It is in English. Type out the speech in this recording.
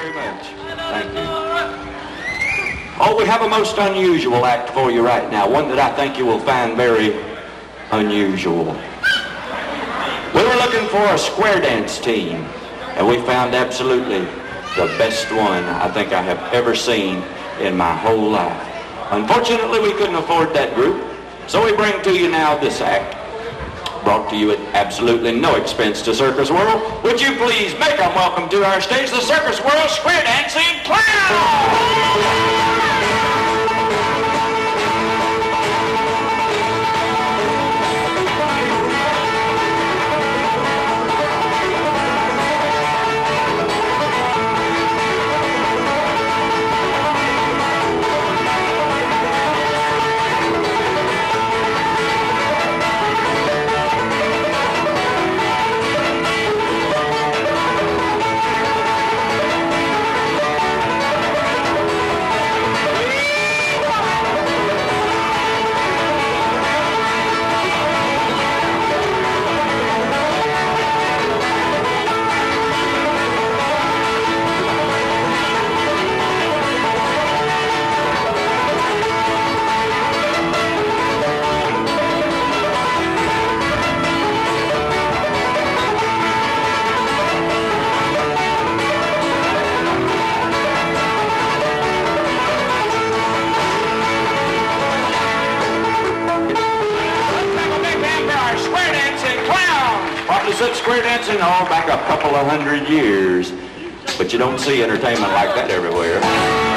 very much. Thank you. Oh, we have a most unusual act for you right now, one that I think you will find very unusual. We were looking for a square dance team, and we found absolutely the best one I think I have ever seen in my whole life. Unfortunately, we couldn't afford that group, so we bring to you now this act, brought to you at absolutely no expense to Circus World. Would you please make them welcome to our stage the Circus World Square Dancing Clowns! Such square dancing all back a couple of 100 years, but you don't see entertainment like that everywhere.